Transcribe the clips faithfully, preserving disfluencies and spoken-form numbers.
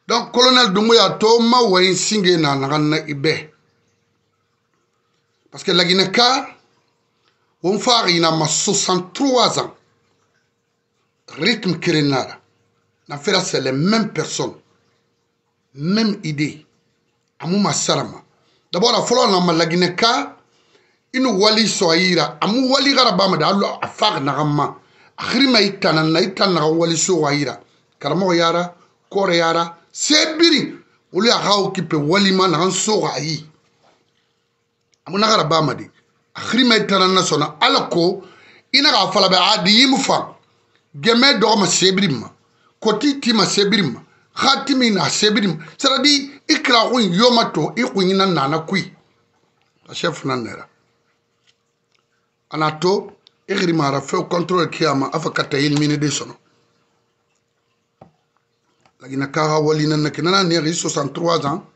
Donc, colonel Doumbouya, Toma Wain Singé na Nagana Ibe. Parce que la Guinée-Ka, on fait il a soixante-trois ans. Rythme Kérénara. Na fait c'est les mêmes personnes. Même idée. Amouma Sarama. D'abord, la fois on a la Guinée-Ka, inu wali soaira, amu wali garabama da allo afar nagama. Akhrima itana na itana wali soaira. Karamo yara, kore yara. Sebiri, uli akao kipe walima na anso ayi. Amuna garabama di. Akhrima itana na sona alako ina ga fala be adi yimufa. Geme dogma sebirima. Koti tima sebirima. Khatimi na sebirima. Saradi ikra ko yomato ikunyina nana kui. La chef nanera. Anato ikrimara fe contrôle kiama afakata ilmine de sono. Lagina kara walina na kinana ne soixante-trois ans.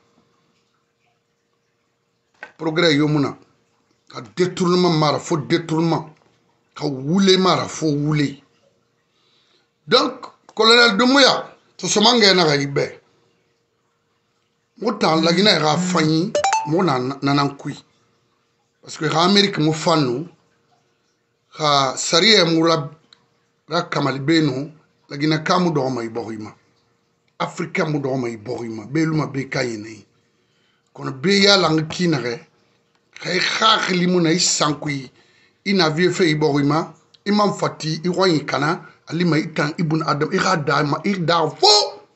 Progrès yomuna. Ka détournement mara fo détournement. Ka wule mara fo wule. Donc colonel Doumbouya to somange na gaibe. Motan lagina ra fanyi mo nanan kui. Parce que l'Amérique mo fanu ha sariya mura ra kamal beno lagina kamu do ma iborima. Afrika mu do ma iborima beluma be kayene. Kono be ya lang kinare kay khakh limuna isankui ina vie fe iborima imam fati iroyi kana alima itan ibn adam irada ma irda fo.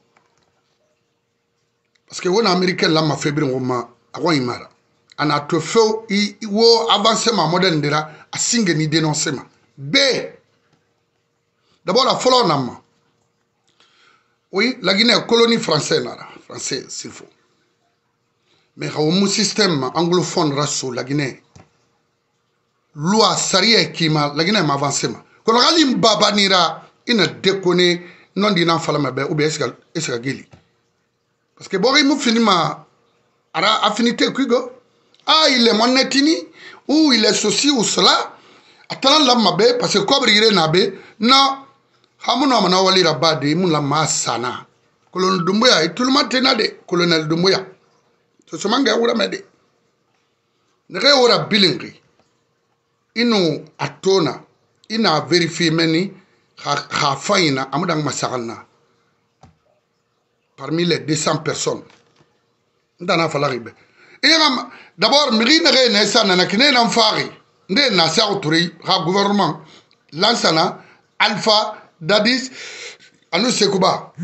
Parce que on américain là ma febrin ma aroyi mara. Ana to feu i wo avancement moderne de la a singe ni dénoncement. B. D'abord la follow nama. Oui, la Guinée est colonie française là, français s'il faut. Mais au système anglophone rasso la Guinée. Loi saria kima la Guinée m'avancement. Quand on alim baba nira ina déconner non dinant fala mabe ou bien est-ce est-ce geli. Parce que bon il m'a fini ma ara affinité kugo. Ah, il est monetini, ou il est ceci ou cela. Attends la mabe, parce que comme il nabe, non, Hamouna mana wali rabade, moun la masana. Colonel Doumbouya, et tout le monde tenade, colonel Doumbouya. Ce sont manga ou la mede. Nere ora bilingri. Inu atona, ina vérifié meni, ha faina, amudang masarana. Parmi les deux cents personnes. Ndana falaribe. D'abord, Mirine Nessa Nanakine Namfari, Nde Nassa Autouri, ha gouvernement, Lansana, Alpha, Dadis, Anu Sekouba.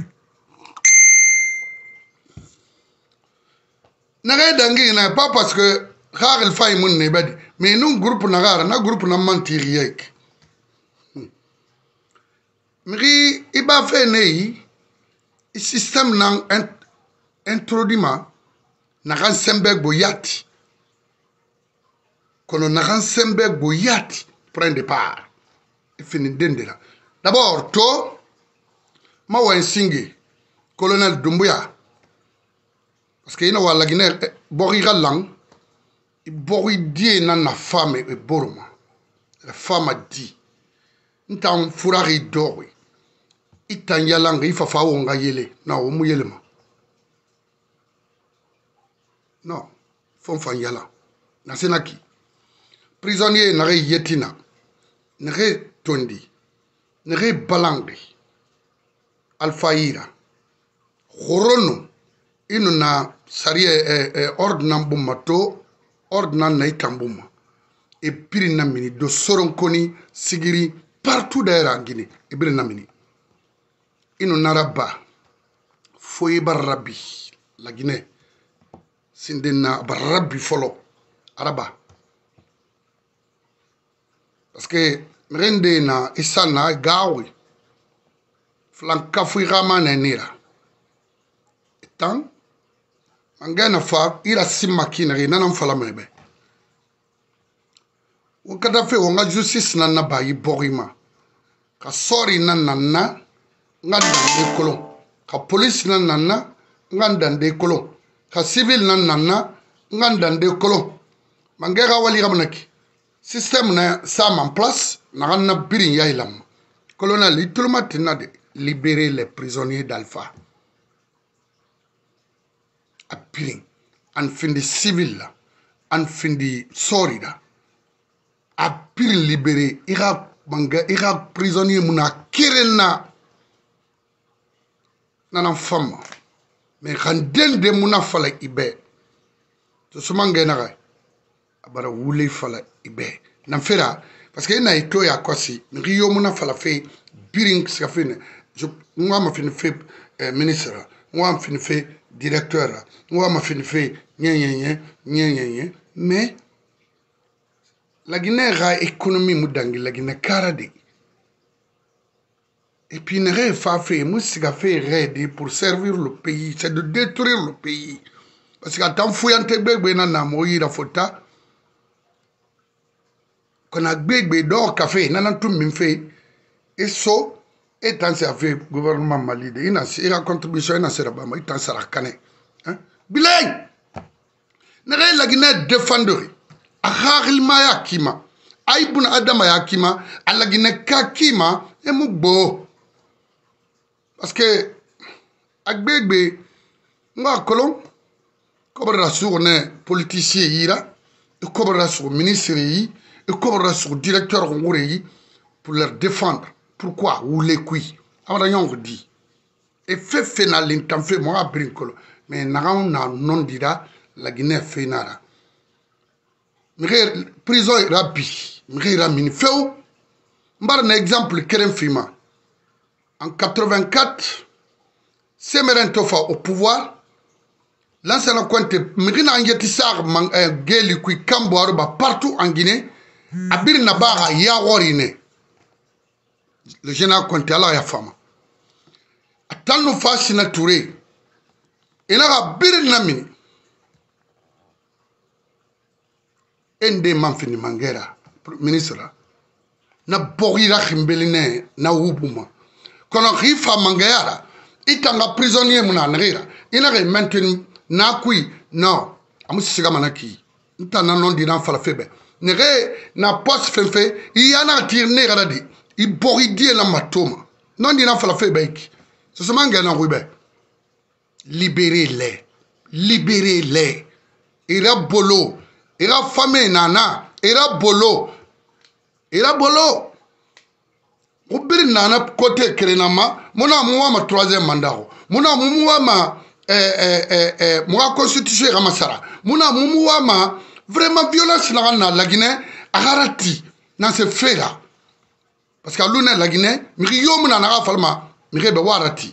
Nare Dangi n'a pas parce que Har el Fay Moun Nebedi, mais nous, groupe Nagar, na groupe Namantiriek. Miri, Iba fait Nei, le système n'a introduit ma. Naran Sembeg Boyati. Kono Naran Sembeg Boyati prend départ. Il finit d'endela. D'abord, to, ma wa singi, colonel Doumbouya. Parce que ina wa la Guinée, bori galang, i bori die na na femme e boroma. La femme a dit, ntan furari dori. Itan yalang, ifa fa wonga yele, na o mu yelema. Non, fon fan yala. Nasenaki. Prisonnier nare yetina. Nare tondi. Nare balangri. Alfaïra. Horono. Inu na sarie eh, eh, ordnan bumato. Ordnan na itambuma. Et piri namini. Do soronkoni. Sigiri. Partout d'ailleurs en Guinée. Et piri namini. Inu naraba. Foye barabi. La Guinée. Sindena barabi folo araba parce que rende na isana gawi flanka fuirama na nira etan angana fa ira simakina rina nan fala mebe wakata fe wonga justice na na bayi borima ka sori na nanna nganda de kolon ka police na nanna nganda de kolon ka civil nan nanna ngandan de kolon mangera wali ramnaki système na ça en place na na birin yailam colonel tout le matin de libérer les prisonniers d'Alpha a pirin an findi civil la an findi sorida a pirin libéré ira banga ira prisonnier muna kirena nana femme mais kan den de muna fala ibe to sumange na ga abara wule fala ibe na fera parce que na ito ya kwasi ngiyo muna fala fe biring skafine je moi ma fin fait ministre moi ma fin fait directeur moi ma fin fait nye nye nye nye nye mais la Guinée a économie mudangi la Guinée karade et puis ne fa fait musica fait ready pour servir le pays c'est de détruire le pays parce que tant fuyante gbegbe na na moyira fota kona gbegbe do café nana tum min fait et so et tant ça fait gouvernement mali de ina sira contribution ina sera ba mai tant sara kané hein bilay ne la Guinée défendre a xaxil maya kima ay bun adama ya kima ala Guinée ka kima e mu bo parce que agbegbe nga kolon kobra sur ne politicien yira e kobra sur ministre yi e kobra sur directeur ngure yi pour leur défendre pourquoi ou les couilles amara nyong di e fait final l'intam fait moi brincolo mais nagaw na non dira la Guinée fenara mire prison rabi mire mini feu mbar na exemple kerem fima en quatre-vingt-quatre Semerin Tofa au pouvoir l'ancien compte mire ngeti sar man geli kui kambo ba partout en Guinée abir na bara ya worine le général Conté ala ya fama atanu fasina Touré ina ga bir na mini ende manfini mangera ministre na borira khimbeline na wubuma kono khifa mangera itanga prisonnier muna ngira ina ga maintenir na kui non amusi siga manaki ntana non dina fala febe nere na poste fefe yana tirne garadi i boridi na matoma non dina fala febe iki so so manga na wibe libérez-les libérez-les ira bolo ira fame nana ira bolo ira bolo ubiri nana côté kerenama mona muwa ma troisième mandat mona muwa ma eh eh eh eh muwa constitution ramasara mona muwa ma vraiment violence na na la Guinée agarati na se fera parce que l'une la Guinée mi yo mona na falma mi rebe warati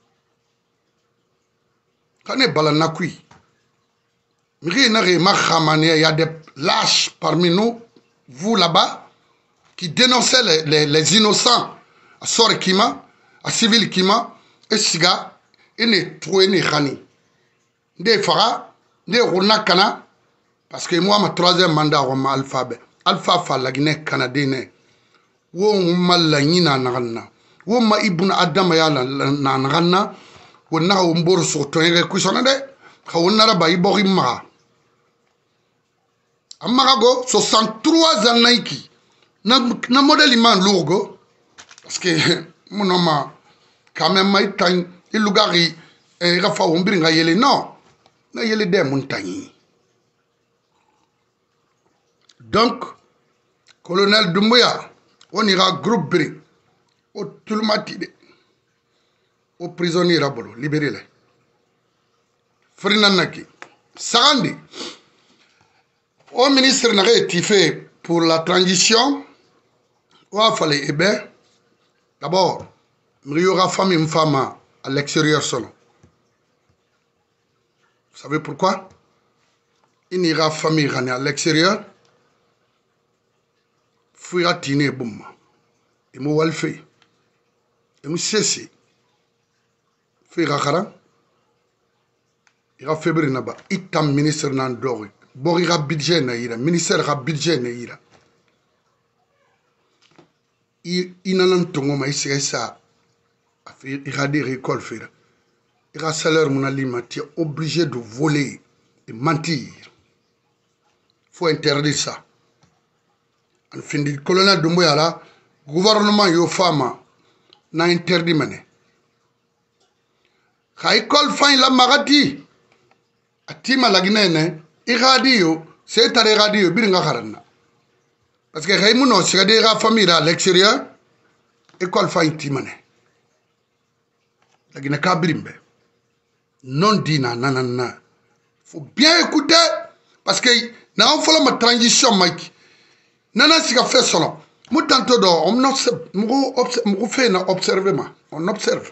kane balana kui il y a des lâches parmi nous, vous là-bas, qui dénonçaient les, les, les innocents à Sor Kima, à Civil Kima, et Siga, et ne trouvé ni Khani. Des Fara, des Runakana, parce que moi, ma troisième mandat, on m'a alphabet. Alpha fa la Guinée canadienne. Wo mala nina nagana. Wo ma ibn Adam ya na nagana. Wo na umbor so to ere kuisonade. Khawna ba ibori ma. Amarago soixante-trois ans naiki na na modèle man lourgo parce que mon homme quand même mai tan ilugari e rafa ombringa yele non na yele de montagne donc colonel Doumbouya on ira groupe bri au tulmatide au prisonnier rabolo libéré les Frinanaki Sarandi au ministre n'a été fait pour la transition, il fallait, eh bien, d'abord, il y aura femme et femme à l'extérieur seulement. Vous savez pourquoi? Il y aura famille à l'extérieur, il y aura tine boum. Il y aura fait. Il y aura cessé. Il y aura il y aura février là-bas. Il y a un ministre dans le dos. Bori ga budget na ira ministère ga budget na ira i inanan tongo ma isi sa afi ira de récolte faire ira salaire mon alima tu es obligé de voler de mentir faut interdire ça en fin de colonel Doumbouya là gouvernement yo fama na interdit mané kha école fin la magati atima la Guinée ne iradio c'est tare radio biringa kharana parce que khaymuno sigade ga famille à l'extérieur école fa intimane la Guinée ka birimbe non dina nanana faut bien écouter parce que na on fait la transition mike nana siga fait solo mu tanto do on observe mu fait na observer ma on observe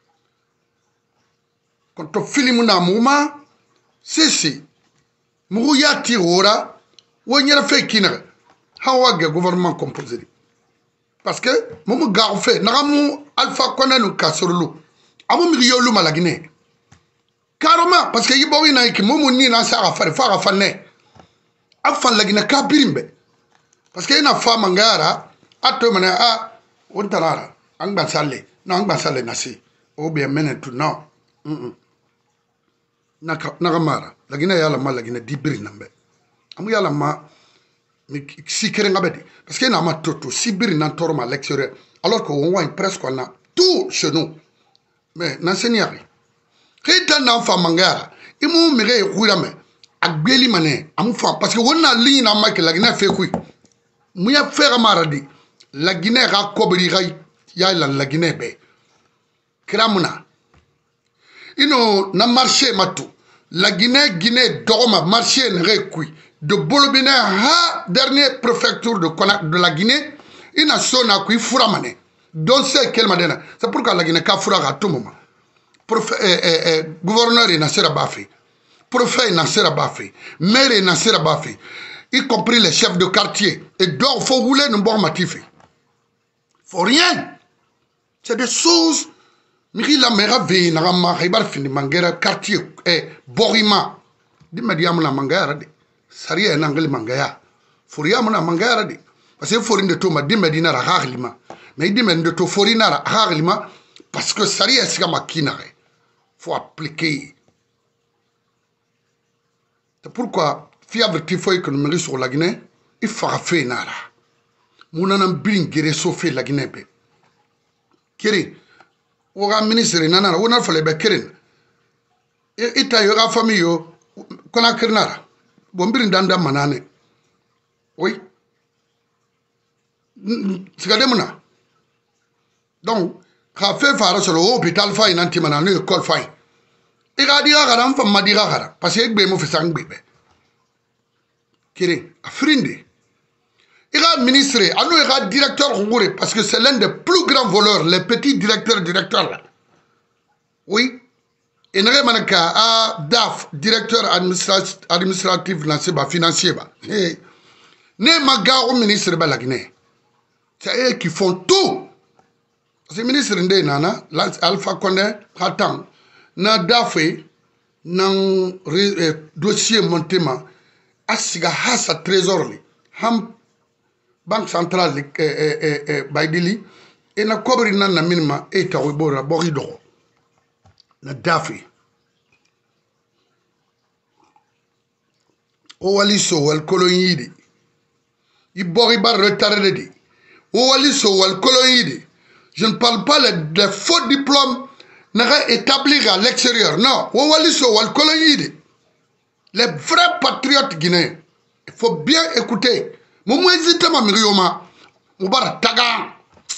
quand on filme na mouma si si mu ya tirora wonyera fait kina hawa ge gouvernement composé parce que mu ga fait na mu alpha konanu kasorlu amu mi yolu la Guinée carrément parce que yibo ina iki mu ni na sa afare fa afane afan la Guinée ka birimbe parce que ina femme ngara ato mana a wontarara angba sale no angba sale nasi o bien menen tout non mm naka nagamara la Guinée yala ma la Guinée di biri nambe amu yala ma mi sikere ngabedi parce que na ma toto si biri nan torma l'extérieur alors que on voit presque on a tout chez nous mais n'enseignari Rita na femme ngara imu mire kurame agbeli mané amu fa parce que wonna ligne na ma que la Guinée fait kui mu ya faire maradi la Guinée ra kobri ga ya la Guinée be kramuna ino na marché matu la Guinée Guinée dogma marché ne rekui de bolobina ha dernier préfecture de Konak de la Guinée ina sona kui furamane donc c'est quel madena c'est pourquoi la Guinée ka fura à tout moment prof eh, eh, eh, gouverneur na sera bafi préfet na sera bafi maire na sera bafi y compris les chefs de quartier et donc faut rouler ne bon matifi faut rien c'est des choses Miri la mera ve na ma khaybar fini mangera quartier e borima di mediam na mangara de sariya na ngali mangaya furiya na mangara de parce que forinde to ma di medina ra khalima mais di men de to forina ra khalima parce que sariya sika makina faut appliquer c'est pourquoi fiable tifo économique sur la Guinée il faut faire nara munana bin gere sofe la Guinée be kiri Oga ministre nana wona fale be kirin ita yo ga famille yo kona kirnara bombiri ndanda manane oui sigade muna donc ka fe fara solo hôpital fa inanti manane école fa e ga di ga ram fa madi ga gara parce que be mo fi sang be kirin afrindi il a ministre, il a directeur, parce que c'est l'un des plus grands voleurs, les petits directeurs, directeurs là. Oui. Il n'y a pas de D A F, directeur administratif, financier. Ne maga au ministre de la Guinée. C'est eux qui font tout. C'est le ministre de Nana, Alpha Condé, attends, na D A F, na dossier montement, asiga hasa trésor li. Ham Banque centrale eh, eh, eh, Baidili et na kobri nan na minima e tawi bora bori do na dafi o wali so wal kolonyidi i bori bar retardé di o wali so wal kolonyidi je ne parle pas les de faux diplômes n'a établir à l'extérieur non o wali so wal kolonyidi les vrais patriotes guinéens il faut bien écouter Momo hésite ma mirioma Mubara taga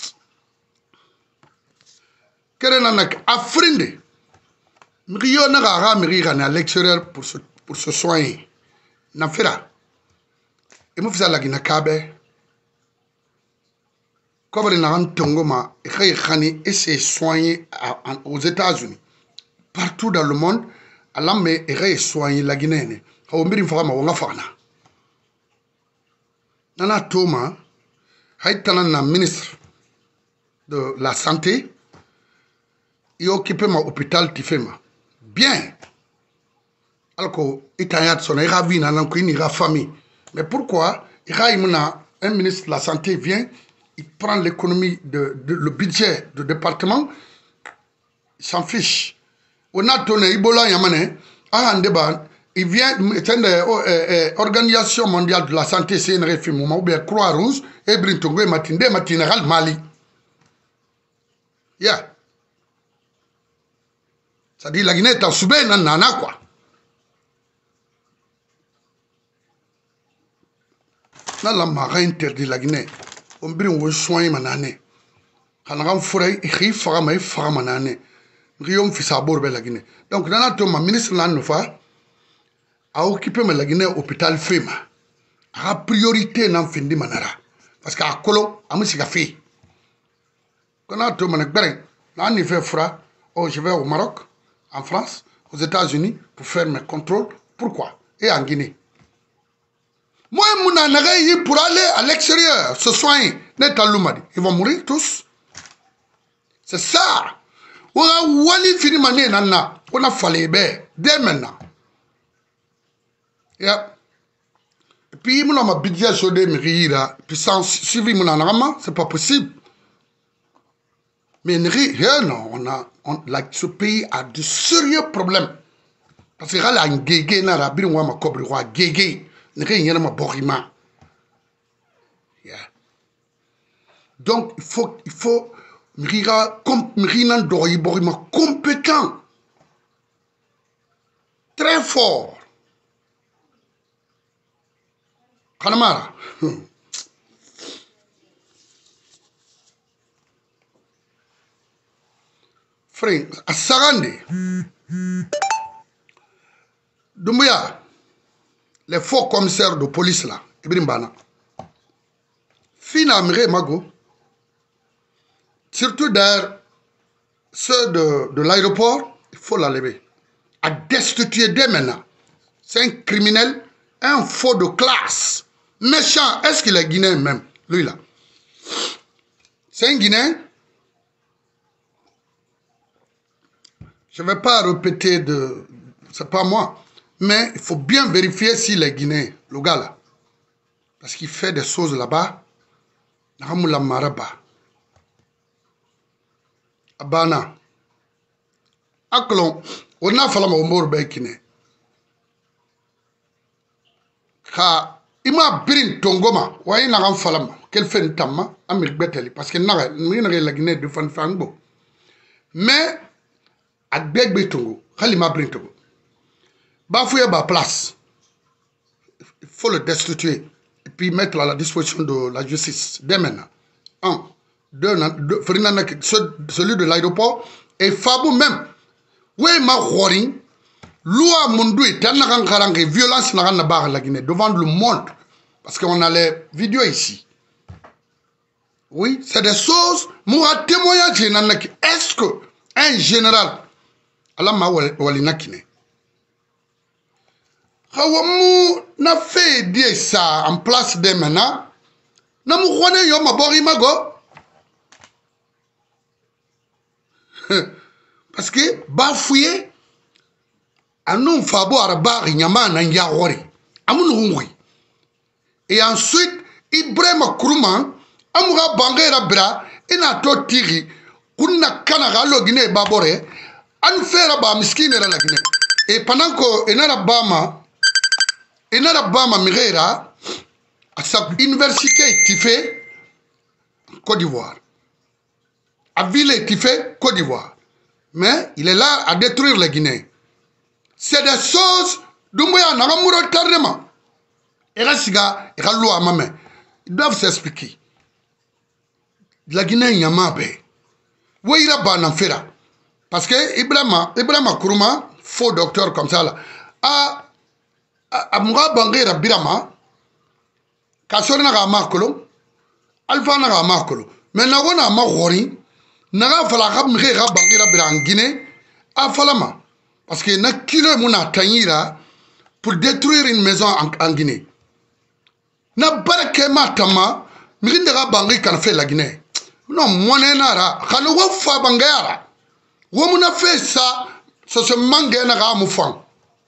Kerena nak afrindi Mirio na gara miriga na l'extérieur pour se pour se soigner na fera et mo fisa la Guinée kabe Comme na antongo ma e khay khani et se soigner aux États-Unis partout dans le monde alam me e khay soigner la Guinée ne ko mbiri fa ma wonga fana Nana Thomas, Haïtana ministre de la Santé, il occupé mon hôpital Tifema. Bien. Alors que l'Italie son ravi n'a une famille. Mais pourquoi un ministre de la Santé vient, il prend l'économie, de, de, le budget du département, il s'en fiche. On a tourné Ibola Yamane, à un débat. Il vient, c'est l'Organisation mondiale de la santé, c'est une réforme, ou bien Croix-Rouge, et Brintongo et Matinde, Matinéral Mali. Yeah. Ça dit la Guinée est en soubé, nana quoi. na la maga interdit la Guinée on birin wo soin manane kana gam furay xi faga may faga manane riyom fi sabor be la Guinée donc nana to ma ministre nan no fa a occupé ma la Guinée hôpital Fema a priorité nan findi manara parce que akolo amusiga fi kana to man gbere nan ni fait fra oh je vais au Maroc en France aux États-Unis pour faire mes contrôles pourquoi et en Guinée moi mouna nagayi pour aller à l'extérieur se soigner net alumadi ils vont mourir tous c'est ça on a wali fini mané nana on a fallu be dès maintenant yeah. Et puis mon ma budget sur des mérira puis sans suivi mon anama c'est pas possible mais non on a on, like, ce pays a de sérieux problèmes parce que là un gégé na rabir wa ma kobri wa gégé ne rien ma borima yeah. Donc il faut il faut mérira comme mérina doyi borima compétent très fort Kanamara. Frère, à Sarande, Doumbouya, les faux commissaires de police là, Ibrahim Bana, Fina Mire Mago, surtout d'ailleurs ceux de, de l'aéroport, il faut l'enlever. À destituer dès maintenant. C'est un criminel, un faux de classe. Méchant, est-ce qu'il est guinéen même, lui là? C'est un Guinéen. Je ne vais pas répéter de... C'est pas moi. Mais il faut bien vérifier s'il est guinéen, le gars là. Parce qu'il fait des choses là-bas. Nahamoula Maraba. Abana. Aklon. On a fait la mort bekine. Ka... Ima birin tongoma wayi na gam falama quel fait ntamma amir beteli parce que na mi na la Guinée de fan fango mais ak begbe tongo khali ma birin tongo ba fouye ba place il faut le destituer et puis mettre à la disposition de la justice dès maintenant un deux, deux celui de l'aéroport et Fabou même ouais ma khoring Loi Mundoui, violence n'a la Guinée devant le monde. Parce qu'on a les vidéos ici. Oui, c'est des choses. Moi, témoignage, est-ce que un général, Allah m'a walina kine. Hawamou n'a fait dire ça en place de maintenant. N'a mou khwane yo ma bori mago. Parce que bafouiller. Anou Fabo Araba Nyama Nanyawari. Amoun et ensuite, Ibrahim Kourouman, Amoura Bangera Bra, Enato Tiri, Kuna Kanara Logine Babore, Anfera Ba Miskine la Guinée. Et pendant que Enarabama, Enarabama Mirera, à sa université Tifé, Côte d'Ivoire. À Ville Tifé, Côte d'Ivoire. Mais il est là à détruire la Guinée. C'est des choses Doumbouya n'a pas mouru tardement. Et là, c'est la loi à ma main. Ils doivent s'expliquer. La Guinée, il y a ma paix. Oui, il y a ban en faire. Parce que Ibrahima, Ibrahima Kourouma, faux docteur comme ça, là, a a Moura Banguera Birama, Kassor n'a pas marqué, Alpha n'a pas marqué. Mais n'a pas marqué, n'a pas fallu Moura Banguera Birama en Guinée, à Falama. Parce qu'il y a un kilo pour détruire une maison en, en Guinée. Na barake matama, mirindera bangi kan fait la Guinée. Non, moi n'enara, quand on fa bangara, on a fait ça, ça se mangue n'ara moufang.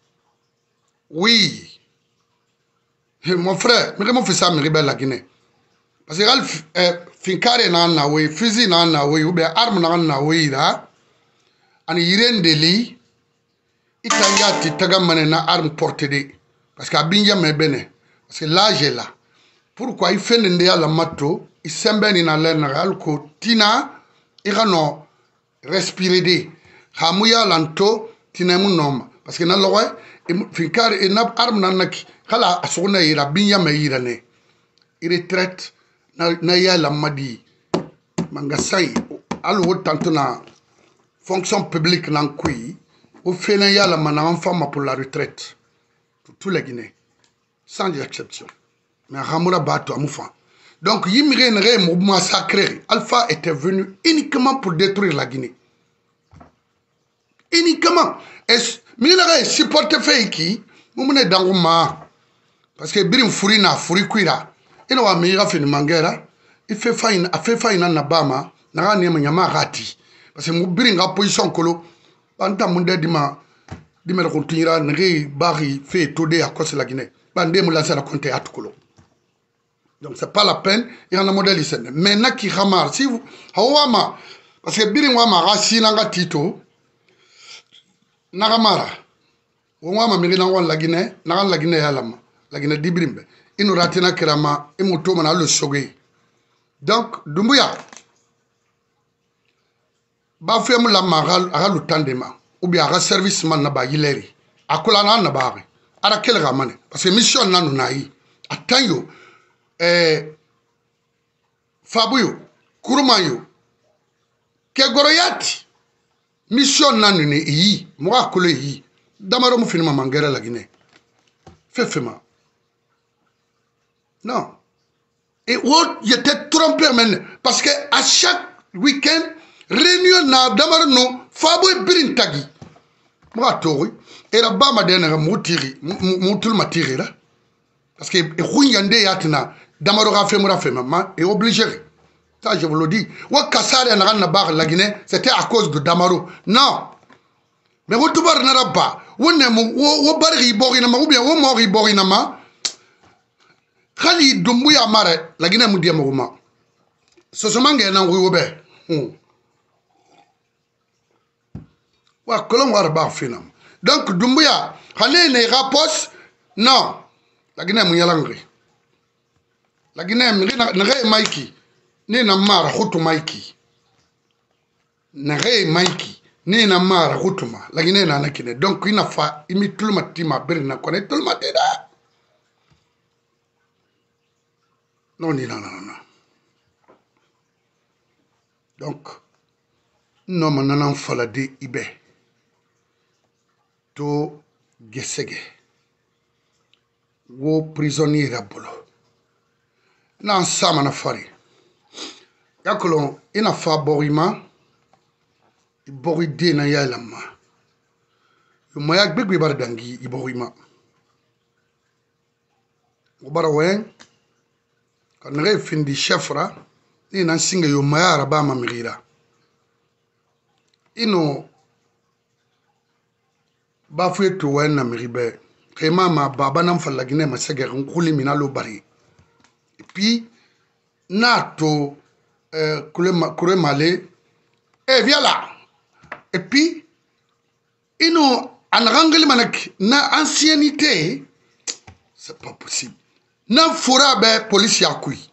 Oui, mon frère, mais comment fait ça, miribel la Guinée? Parce que Ralph, fincare nan na oui, fusil nan na oui, ou bien arme nan na oui là, en iren de li. Itangati tagamane na arme portée de parce que abinja me bene parce que l'âge est là pourquoi il fait n'ende ya la mato il sembeni na l'enral ko tina irano respirer de hamuya lanto tina mu nom parce que na lowe finkar e na arme na naki kala asona ira binja me ira ne retraite na na ya la madi mangasai alu tanto na fonction publique nan kui au fait na ya la mana femme pour la retraite pour tous les Guinéens sans exception mais Ramoura Bato Amoufa. Donc Yimire Nere mouvement sacré Alpha était venu uniquement pour détruire la Guinée uniquement et Minere supporte fait qui moumene danguma parce que birim furi na furi kuira ina wa mira fini mangera il fait faine a fait faine na bama na ga ne nyama rati parce que mu birim ga position kolo banta munde dima dima ko tinira ngi bari fait todé à cause de la Guinée bande mu lancer la compter atukolo. Donc c'est pas la peine il y en a modèle ici mais na ki ramar si vous hawama parce que birim wa ma rasi nga tito na ramara wama mirina wan la Guinée na la Guinée yalama la Guinée dibrimbe inu ratina kirama imuto mana le sogé donc Doumbouya ba femu la magal aga lutandema ou bien aga service man na ba yileri akola na na ba ara kel ramane parce que mission nanu nayi atanyo eh fabuyo kurumayo ke goroyati mission nanu ne yi mo akolo yi damaro mu finima mangera la Guinée fefema non et où j'étais trompé maintenant parce que à chaque week-end réunion na damaro no fabo birin tagi mo atori et la bama dena mo tiri mo tul matiri là parce que runyande yatina damaro ga fait mo ra fait maman est obligé ça je vous le dis wa kasare na na bar la Guinée c'était à cause de Damaro non mais vous tubar na rabba wonne mo wo bari borina ma ou bien wo mori borina ma khali Doumbouya mare la Guinée mu diamo ma so so mangé na wo be wa kolon war ba finam donc Doumbouya khale ne rapos non la Guinée mu yalangri la Guinée ne re maiki ni na mara khutuma iki na re maiki ni na mara khutuma la Guinée na nakine donc ina fa imi tulma tima berna kone tulma teda non ni non non non donc non manana fala de ibe to gesege wo prisonnier rabolo nan sama na fari yakolo ina fa borima ibori de na yalama yuma yak begbe bar dangi iborima ubara wen kan re findi chefra ni nan singa yuma yara ba ma mirira ino ba fueto wen na miribe kema ma baba nam falla Guinée ma seger nguli minalo bari et puis nato euh kure malé et viens là et puis ino an rangle manak na ancienneté c'est pas possible na fora be police yakui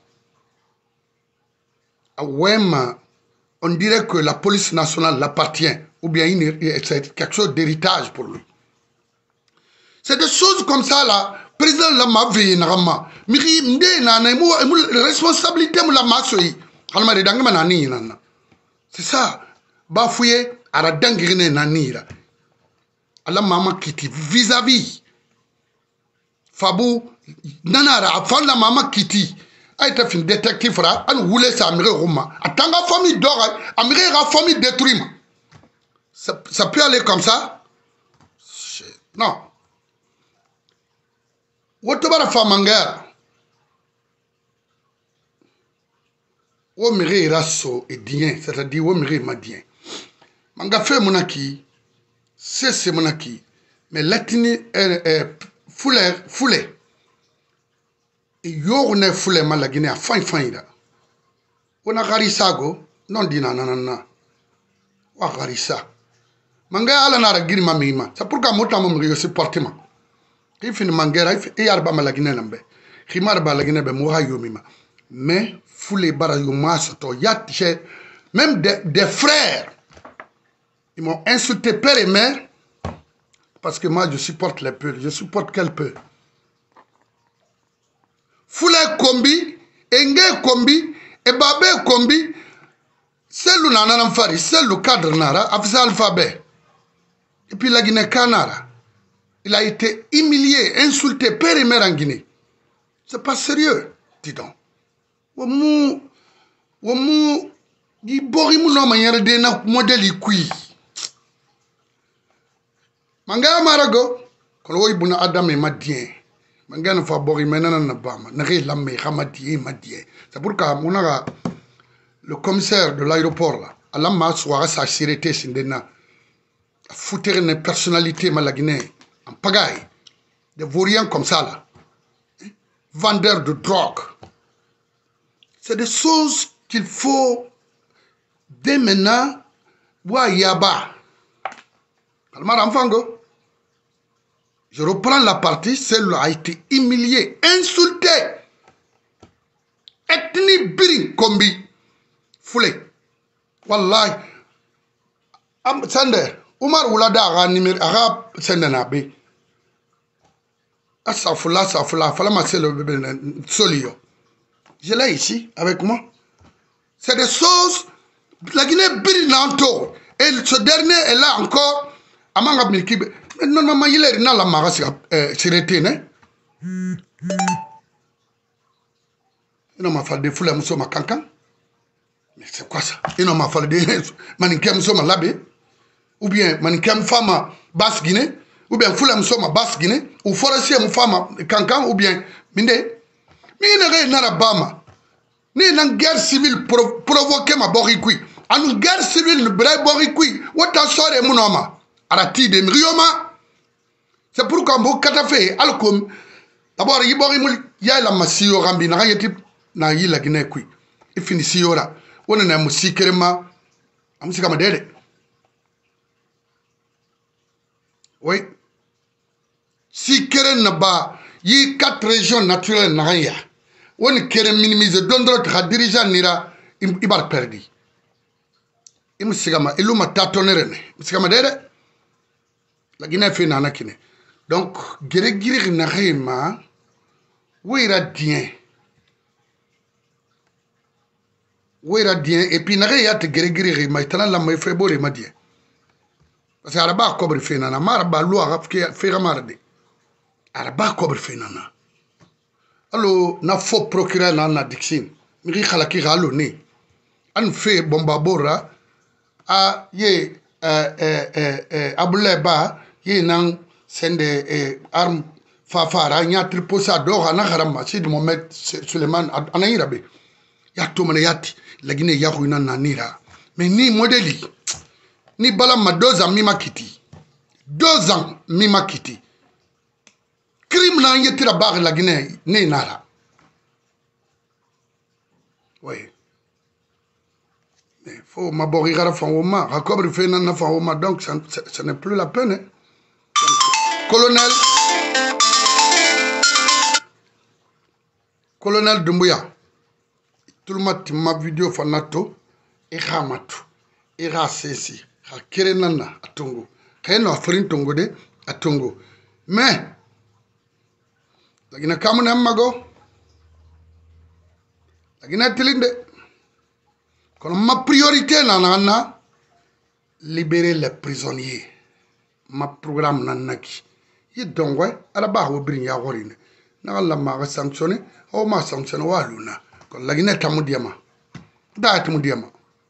awema on dirait que la police nationale l'appartient ou bien c'est quelque chose d'héritage pour lui. C'est des choses comme ça là. Président la ma vie narama. Miri mde na na mo responsabilité mo la masoi. Halma de dangma na ni nana. C'est ça. Ba fouye ara dangirine na ni la. Ala mama kiti vis-à-vis. Fabu nanara afan la mama kiti. Aïta fin détective ra an woulé sa amire roma. Atanga famille dora amire ra famille détruite. Ça, ça peut aller comme ça? Non. Wotobara famangera. Wo mire raso et dien, c'est-à-dire wo mire madien. Manga fait monaki, c'est c'est monaki. Mais latini est foulé, foulé. Et yo ne foulé mal la Guinée à fin fin ida. Wona garisago, non dina nanana. Wa garisa. Manga ala nara giri mamima. C'est pourquoi moi tamam riyo supportement. Il finit mangera et yarba malagine nambe. Khimar balagine be moha yomima. Mais foulé bara yoma soto yat même des, des frères ils m'ont insulté père et mère parce que moi je supporte les peuples, je supporte quel peuple. Foulé kombi enge kombi e babe kombi c'est le nana fari c'est le cadre nara afisa alphabet et puis la Guinée Canara il a été humilié insulté père et mère en Guinée c'est pas sérieux dis donc wamu wamu di bori mu no manière de na modèle kui manga marago ko woy buna adam e madien manga na fa bori menana na bama na re lamme khamadi madien c'est pourquoi monaga le commissaire de l'aéroport là alama soira sa sécurité sindena foutre une personnalité malaguinée en pagaille des vauriens comme ça là vendeurs de drogue c'est des choses qu'il faut dès maintenant wa yaba kalmar amfango je reprends la partie celle a été humilié insulté ethnie biri kombi foulé wallahi am sande Umar Oulada a numéro arabe Sendenabe. Asafula, Asafula, fallait masser le bébé solio. Je l'ai ici avec moi. C'est des choses. La Guinée brillanto. Et ce dernier est là encore. Amanga Milkibe. Normalement, il est dans la mara sur ne? Il m'a fallu des foules à Moussoma Kankan. Mais c'est quoi ça? Il m'a fallu des maniquets Moussoma Labé. Ou bien manikem fama basse Guinée, ou bien foulem soma basse Guinée, ou forestier mu fama kankan, ou bien minde. Mais il n'y a pas ni une guerre civile provoquée ma boricui. Une guerre civile le bray boricui. What a sorte mon homme? Arati de Mrioma. C'est pourquoi mon catafé alcom. D'abord, il borimul ya la masio rambi na yeti na yi la Guinée kui. Il finit si ora. On a un musikerema. Amusika madere. Oui. Si keren naba yi quatre régions naturelles na ya. On keren minimiser dondro tra dirigeant nira ibar perdi. Imusigama iluma tatonere ne. Musigama dere. La Guinée fait nana kine. Donc gere gire na rema wira dien. Wira dien et puis na ya te gere gire ma itana la mai fe bore ma dien. Parce que araba kobre fe nana maraba lo arab fe ramarde. Araba kobre fe nana. Allo na faux procureur na na dixin. Mi khalaki galo ne. An fe bomba bora a ye euh euh euh abuleba ye nang sende eh, arme fafara nya triposa do hana harama sid Mohamed Suleiman anairabe ya to mane yati la Guinée ya ko na nira mais ni modeli ni bala ma deux ans mi makiti deux ans mi makiti crime na yetira bar la Guinée ne nara oui mais faut m'aborir à Fawoma racobre fait na Fawoma donc ça, ça, ça n'est plus la peine hein? Colonel Colonel Doumbouya tout le monde ma vidéo fanato et ramatu et rasesi ha kerenana atongo kayno afrin tongo de atongo mais la Guinée kamuna mago la Guinée tilinde comme ma priorité nanana libérer les prisonniers ma programme nanaki yi dongwe ala ba ho brin ya horine na la ma sanctionné o ma sanctionné waluna ko la Guinée tamu diama da tamu diama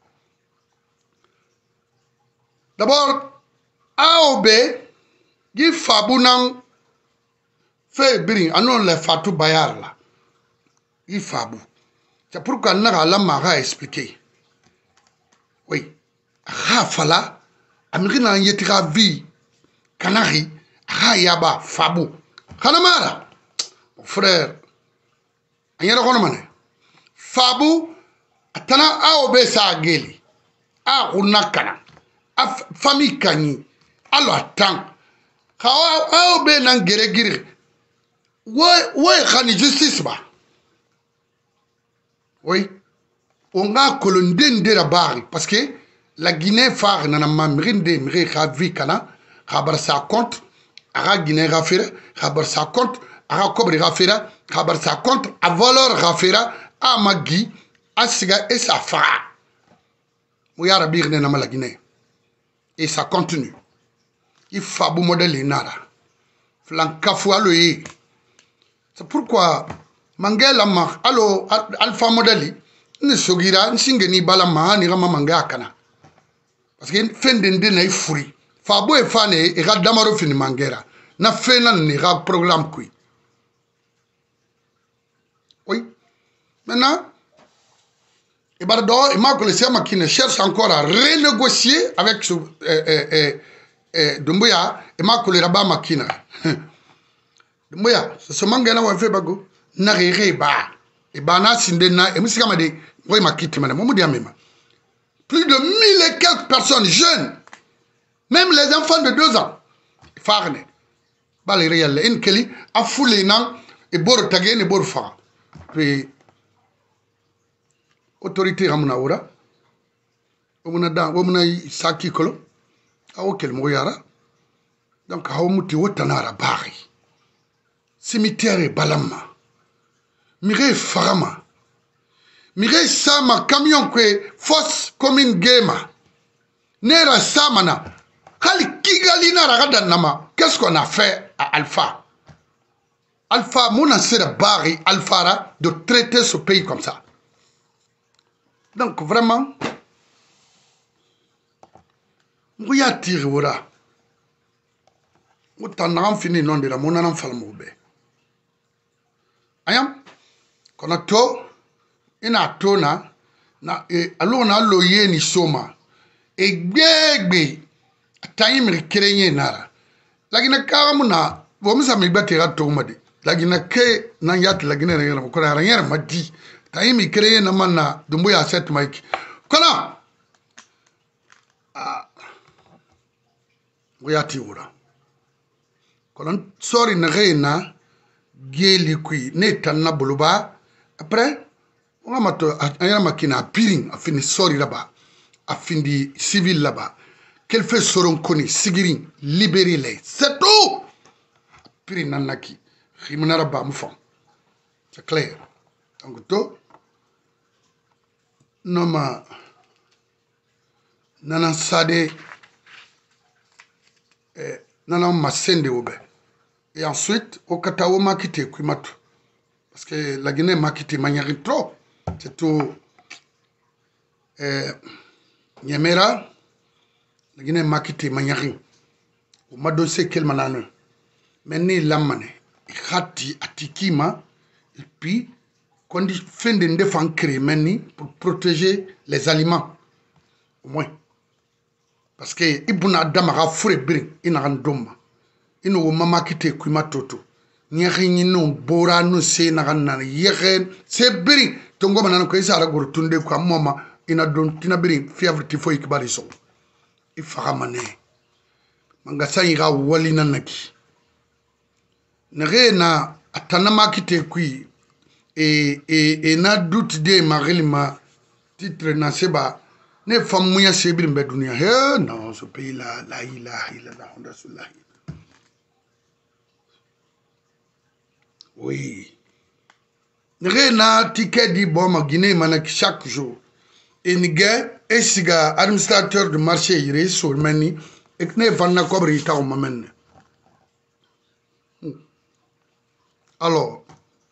d'abord A O B gi fabunan fait brin anon le Fatou Bayar là yi fabu c'est pourquoi na la ma a expliqué oui rafala amrina yetira vie Canari, Hayaba, Fabu. Kanamara, frère. Agnara Ronomane. Fabu, Atana Aobe Sageli. A Runakana. A famille Kani. Alors, attends. Aobe Nangeregiri. Ouais, Khani justice ba. Oui. On a colondé de la barre. Parce que la Guinée phare n'a pas de mire Ravi Kana. Khabar sa compte, ara Guinée rafira, khabar sa compte, ara Kobre rafira, khabar sa compte, à valeur rafira, a magi asiga et ça fa muyara birne na la Guinée et ça continue il fa bu modèle inara flanka fu aloyi c'est pourquoi mangela ma allo alpha modèle ni sogira nsingeni bala ma ni rama manga kana parce que fendende na ifuri fa bo e fane e ga damaro fini mangera na fena ni ga programme kui oui maintenant et bardo et Marco le Sema qui ne cherche encore à renégocier avec ce euh, euh, euh, Doumbouya et Marco le Rabat Makina Doumbouya ce mangena wa fait bago na rere ba et bana sindena et musika made oui makiti madame momudi amema plus de mille et quelques personnes jeunes même les enfants de deux ans farne bale réel en keli a foulé nan et bor tagé ne bor fa puis autorité ramuna ora omuna dan omuna saki kolo awo kel mo yara donc hawo muti wotanara bari cimetière balama mire farama mire sama camion que fosse commune gema nera samana hali kigali na ragada nama qu'est-ce qu'on a fait à Alpha Alpha mon ancêtre Barry Alphara de traiter ce pays comme ça donc vraiment mouya tire wora autant fini non de la mon an falmoube ayam konato ina tona na e alona lo ye ni soma e gbegbe taimri kerenye nara lagina karamuna bomsa mi batera to made lagina ke na yat lagina ngara ko ra ngara madi taimi kerenye na manna Doumbouya set mike kona ah goyati wura kona sorry na reina geli kui ne tanna buluba après on a mato ayana makina piring a fini sorry là-bas a fini civil là-bas qu'elle fait soron koni sigirin libérer les c'est tout piring nanaki khimunara ba mufam c'est clair donc to noma nana sade eh, nana masende obe et ensuite au katawo makite kuimatu parce que la Guinée makite manière trop c'est tout euh Nyemera la Guinée makite manière au madosse quel manane mais ni lamane khati atikima et puis quand il fait des défenses créer meni pour protéger les aliments au moins parce que ibuna damara fure brin ina ndoma ino mama kite kuima toto nyari no bora no se na ganna yegen se brin to ngoma nan ko isa ra gor tunde ko mama ina don tina brin fièvre tifo ikbari so ifara mané manga sayi ga wali nanaki na atanama kite kui et et et na doute de marilima titre na seba ne famouya sebir mbe dunia he non ce pays là la ilaha illallah rasulullah oui na ticket di boma Guinée manak chaque jour et nige esiga administrateur de marché ire sur mani et ne vanna kobri taw mamen alors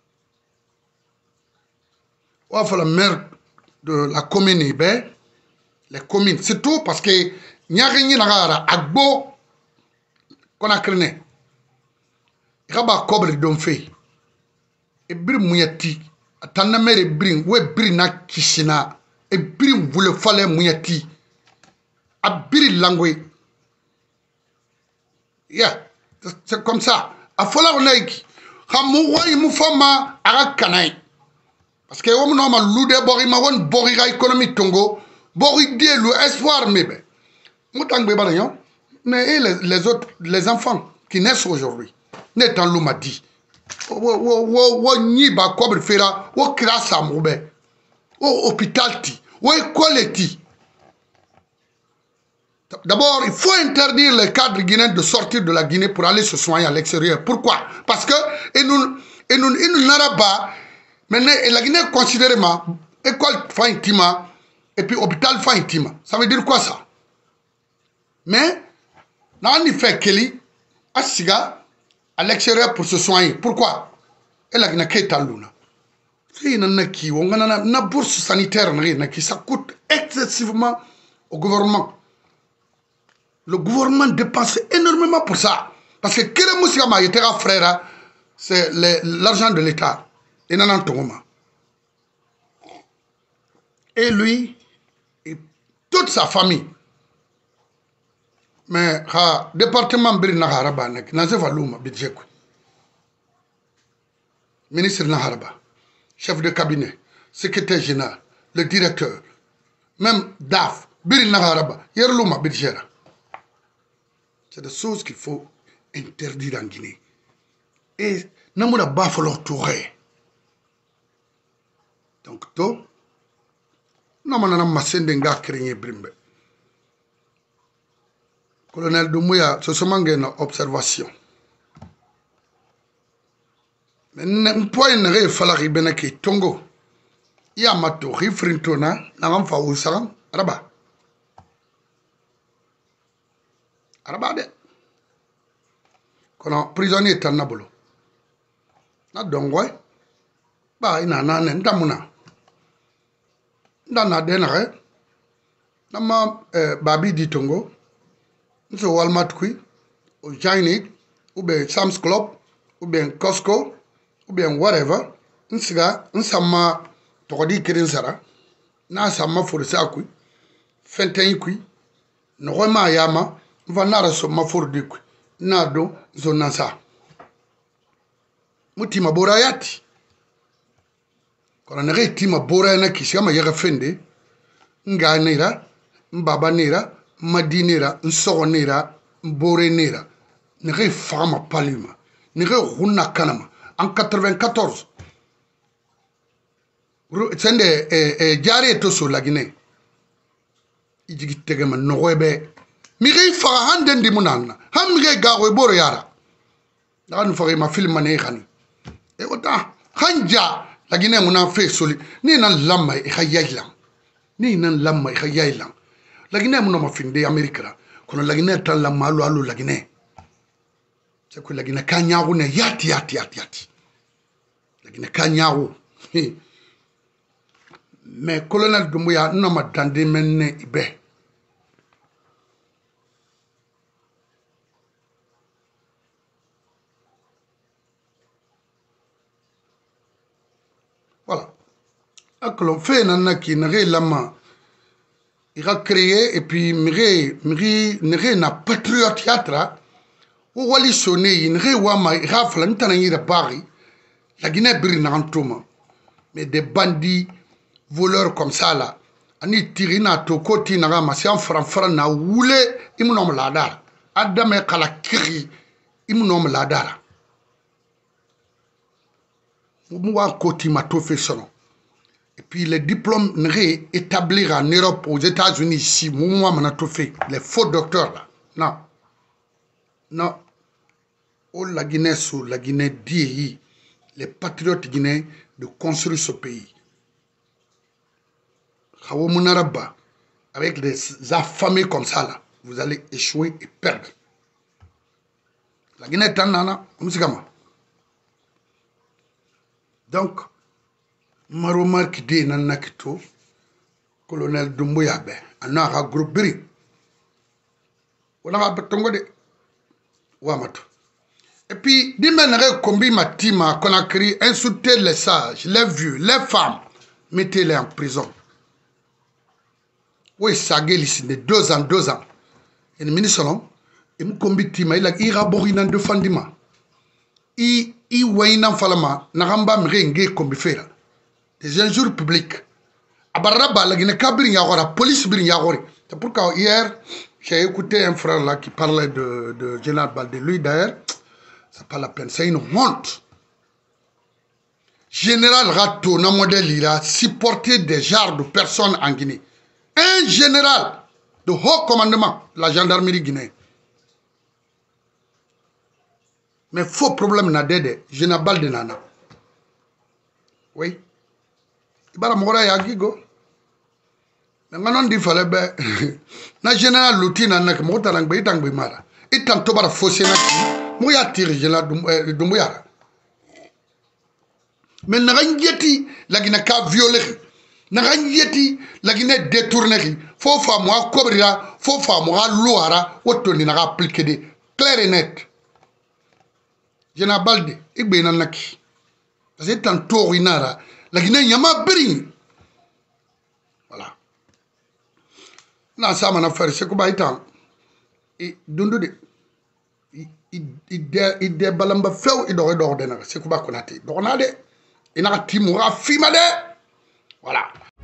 on va la maire de la commune Ibé, les communes, c'est tout parce que nyari ni nagara agbo qu'on a créé. Il y a pas cobre de fait. Et bri mouyati, atana mere bri, ouais bri na kishina, et bri voulait fallait mouyati, a bri langue. Yeah, c'est comme ça. A falloir on aille. Hamouwa imufama arakanai. Parce que on a loudé bori ma won bori ga économie tongo bori die le espoir mebe mutang be balayon mais les, les autres les enfants qui naissent aujourd'hui n'étant l'oumadi wo wo wo wo ni ba kobre fera wo krasa mobe au hôpital ti wo école ti d'abord il faut interdire les cadres guinéens de sortir de la Guinée pour aller se soigner à l'extérieur. Pourquoi? Parce que et nous et nous et nous n'araba Maintenant, la Guinée est considérément école Faintima et puis hôpital Faintima. Ça veut dire quoi ça? Mais, on y fait Kelly, Asiga, à l'extérieur pour se soigner. Pourquoi? Et la Guinée est à l'una. La bourse sanitaire, ça coûte excessivement au gouvernement. Le gouvernement dépense énormément pour ça. Parce que Kéré Moussama était un frère, c'est l'argent de l'État. Et non, et lui, et toute sa famille. Mais le département de Naharaba, budget. Ministre Naharaba, chef de cabinet, secrétaire général, le directeur, même D A F, Bir Naharaba, Yerlouma budget. C'est des choses qu'il faut interdire en Guinée. Et nous n'avons pas fallu tourner. Donc, tout, nous avons massé des gars qui ont brimé. Colonel Doumbouya, c'est seulement une observation. Mais ne pouvez pas faire la ribene qui tongo. Il y a ma tour, il faut tourner, n'avons pas où ça, araba. Araba de. Quand un prisonnier est en Nabolo. Na dongwe, ba ina na ne ndamuna. Ndana denare, nama babi di tongo, nso Walmart kui, ou Giant, ou bien Sam's Club, ou bien Costco, ou bien whatever, nsiga, nsama tokodi kirin sara, na sama forisa kui, fenten kui, nroma yama, vanara so ma fordi kui, na do zonansa. Mutima bora yati. Quand on a tima bora na kishama yaga fende, nga nera, mbaba nera, madi nera, nsoro nera, mbore nera. Nere fama palima. Nere runa kanama. En quatre-vingt-quatorze. Sende jari eto sur la Guinée. Ijigi tegema nowebe. Mire fara handen di munana. Ham mire gawe boro yara. Nan fara ma film mané khani. Et autant, Hanja, la Guinée mon a fait soli, ni nan lama et hayailan, ni nan lama et hayailan. La Guinée mon a fin de Amérique là, quand la Guinée est la malo alo la Guinée. C'est que la Guinée kanyaou ne yati yati yati yati. La Guinée kanyaou. Mais colonel Doumbouya n'a pas tendé mener ibe. Voilà. Donc, l'on fait un qui n'est lama. Il a créé et puis mire mire na patriote théâtre ou wali sonné il n'est wama il a fait l'intérêt de Paris. La Guinée brille en tout mais des bandits voleurs comme ça là. Ani tirina to koti na rama si en franc na wule imnom ladar. Adame kala kiri imnom ladar. Moi, côté ma tout fait son. Et puis les diplômes établis en Europe, aux États-Unis, ici, moi, mon a tout fait. Les faux docteurs là. Non. Non. Oh, la Guinée, sous la Guinée, dit, les patriotes guinéens de construire ce pays. Avec des affamés comme ça là, vous allez échouer et perdre. La Guinée est en nana, donc, ma remarque dit dans le colonel Doumbouya, on a un groupe bri. On a un peu de Wamato. Et puis, dis-moi, combien ma team a Conakry insulté les sages, les vieux, les femmes, mettez-les en prison. Oui, ça gueule ici de deux ans, deux ans. Et le ministre, il me combat team, il a irabori dans deux fondements. Il I wayna falama nagamba mrenge kombifera des injures publiques abaraba la Guinée kabri yagora police bri yagori. C'est pourquoi hier j'ai écouté un frère là qui parlait de de Général Baldé. Lui d'ailleurs c'est pas la peine, c'est une honte. Général Rato na modèle il a supporté des genres de personnes en Guinée. Un général de haut commandement de la gendarmerie guinéenne. Mais faux problème na dede, je n'ai pas de nana. oui ibara mora ya gigo nganon di fale be na général lutina nak mo tarang be tang be mara itam to bara fosé nak mo ya tire jela dum ya mais na ngeti lagina ka violer na ngeti lagina détourner fo fa mo kobrira fo fa mo loara woto ni na appliquer de clair et net jena balde igbe na naki parce que tant to inara lagina nyama bring voilà na sama na faire c'est ko baytan e dundu de ide ide balamba few i do do de na c'est ko ba ko nati do na de ina timu ra fi ma de voilà